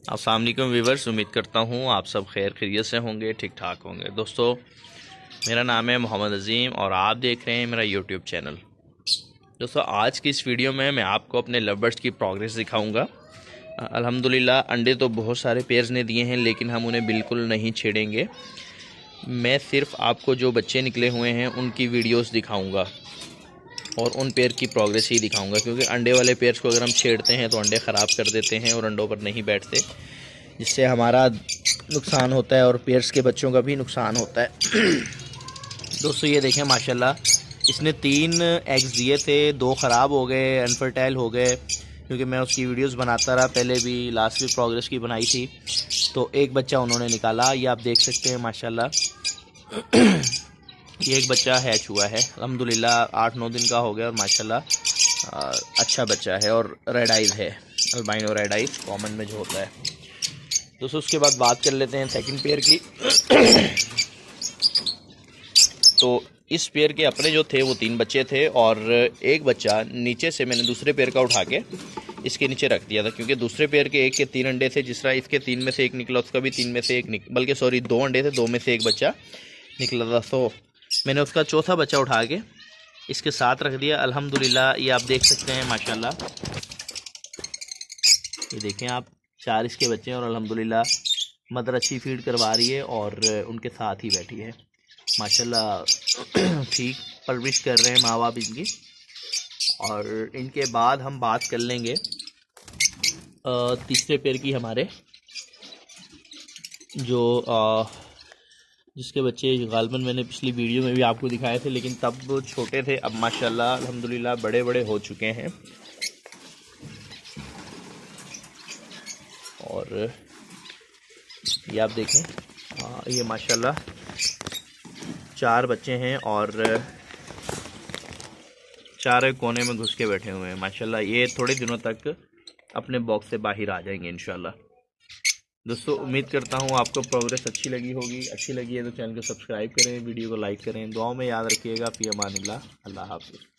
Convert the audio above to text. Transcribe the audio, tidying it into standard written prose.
अस्सलाम वालेकुम व्यूवर्स, उम्मीद करता हूँ आप सब खैर खैरियत से होंगे, ठीक ठाक होंगे। दोस्तों, मेरा नाम है मोहम्मद अज़ीम और आप देख रहे हैं मेरा यूट्यूब चैनल। दोस्तों, आज की इस वीडियो में मैं आपको अपने लव बर्ड्स की प्रोग्रेस दिखाऊंगा। अल्हम्दुलिल्लाह अंडे तो बहुत सारे पेयर्स ने दिए हैं, लेकिन हम उन्हें बिल्कुल नहीं छेड़ेंगे। मैं सिर्फ आपको जो बच्चे निकले हुए हैं उनकी वीडियोस दिखाऊंगा और उन पेयर की प्रोग्रेस ही दिखाऊंगा, क्योंकि अंडे वाले पेयर्स को अगर हम छेड़ते हैं तो अंडे ख़राब कर देते हैं और अंडों पर नहीं बैठते, जिससे हमारा नुकसान होता है और पेयर्स के बच्चों का भी नुकसान होता है। दोस्तों, ये देखें माशाल्लाह, इसने 3 एग्स दिए थे, 2 ख़राब हो गए, अनफर्टाइल हो गए, क्योंकि मैं उसकी वीडियोस बनाता रहा, पहले भी लास्ट भी प्रोग्रेस की बनाई थी। तो एक बच्चा उन्होंने निकाला, ये आप देख सकते हैं माशाल्लाह। ये एक बच्चा हैच हुआ है, अल्हम्दुलिल्लाह 8-9 दिन का हो गया और माशाल्लाह अच्छा बच्चा है और रेड आइज़ है, अल्बाइनो रेड आइज़ कॉमन में जो होता है। दोस्तों, उसके बाद बात कर लेते हैं सेकंड पेयर की। तो इस पेयर के अपने जो थे वो 3 बच्चे थे और एक बच्चा नीचे से मैंने दूसरे पेयर का उठा के इसके नीचे रख दिया था, क्योंकि दूसरे पेयर के 1 के 3 अंडे थे। जिस तरह इसके 3 में से 1 निकला, उसका भी 3 में से 1 बल्कि 2 अंडे थे, 2 में से 1 बच्चा निकला था। तो मैंने उसका चौथा बच्चा उठा के इसके साथ रख दिया। अल्हम्दुलिल्लाह ये आप देख सकते हैं माशाल्लाह, ये देखें आप, 4 इसके बच्चे हैं और अल्हम्दुलिल्लाह मदर अच्छी फीड करवा रही है और उनके साथ ही बैठी है माशाल्लाह। ठीक परवरिश कर रहे हैं माँ बाप इनकी। और इनके बाद हम बात कर लेंगे तीसरे पेयर की, हमारे जो जिसके बच्चे गालबन मैंने पिछली वीडियो में भी आपको दिखाए थे, लेकिन तब वो छोटे थे। अब माशाल्लाह अल्हम्दुलिल्लाह बड़े बड़े हो चुके हैं और ये आप देखें, ये माशाल्लाह 4 बच्चे हैं और 4 कोने में घुस के बैठे हुए हैं माशाल्लाह। ये थोड़े दिनों तक अपने बॉक्स से बाहर आ जाएंगे इंशाल्लाह। दोस्तों, उम्मीद करता हूँ आपको प्रोग्रेस अच्छी लगी होगी। अच्छी लगी है तो चैनल को सब्सक्राइब करें, वीडियो को लाइक करें, दुआओं में याद रखिएगा। फ़ी अमानिल्लाह, अल्लाह हाफ़िज़।